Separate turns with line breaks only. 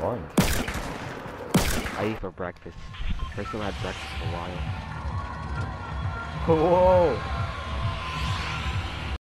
fun.
I eat for breakfast. First time I had breakfast in a while.
Whoa!